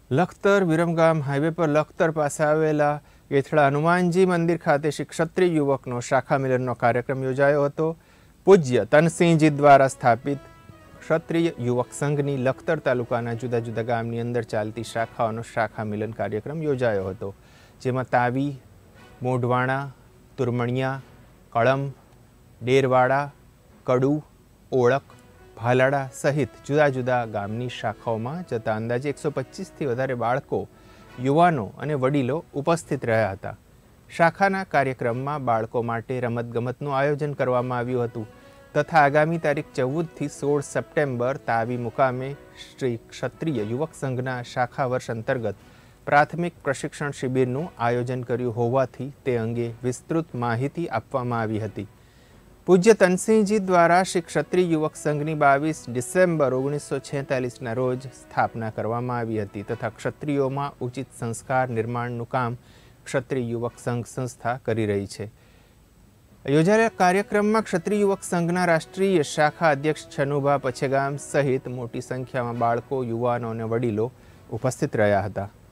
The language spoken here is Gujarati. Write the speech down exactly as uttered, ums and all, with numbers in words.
લખતર વિરમગામ હાઈવે પર લખતર પાસે આવેલા ગેથડા હનુમાનજી મંદિર ખાતે શ્રી ક્ષત્રિય યુવકનો શાખા મિલનનો કાર્યક્રમ યોજાયો હતો। પૂજ્ય તનસિંહજી દ્વારા સ્થાપિત ક્ષત્રિય યુવક સંઘની લખતર તાલુકાના જુદા જુદા ગામની અંદર ચાલતી શાખાઓનો શાખા મિલન કાર્યક્રમ યોજાયો હતો, જેમાં તાવી, મોઢવાણા, તુરમણિયા, કળમ, ડેરવાડા, કડુ, ઓળખ, ભાલાડા સહિત જુદા જુદા ગામની શાખાઓમાં જતા અંદાજે એકસો પચીસથી વધારે બાળકો, યુવાનો અને વડીલો ઉપસ્થિત રહ્યા હતા। શાખાના કાર્યક્રમમાં બાળકો માટે રમતગમતનું આયોજન કરવામાં આવ્યું હતું તથા આગામી તારીખ ચૌદથી સોળ સપ્ટેમ્બર તાવી મુકામે શ્રી ક્ષત્રિય યુવક સંઘના શાખા વર્ષ અંતર્ગત પ્રાથમિક પ્રશિક્ષણ શિબિરનું આયોજન કર્યું હોવાથી તે અંગે વિસ્તૃત માહિતી આપવામાં આવી હતી। પૂજ્ય તનસિંહજી દ્વારા શ્રી ક્ષત્રિય યુવક સંઘની બાવીસ ડિસેમ્બર ઓગણીસો છેતાલીસના રોજ સ્થાપના કરવામાં આવી હતી તથા ક્ષત્રિયોમાં ઉચિત સંસ્કાર નિર્માણનું કામ ક્ષત્રિય યુવક સંઘ સંસ્થા કરી રહી છે। યોજાયેલા કાર્યક્રમમાં ક્ષત્રિય યુવક સંઘના રાષ્ટ્રીય શાખા અધ્યક્ષ છનુભા પછેગામ સહિત મોટી સંખ્યામાં બાળકો, યુવાનો અને વડીલો ઉપસ્થિત રહ્યા હતા।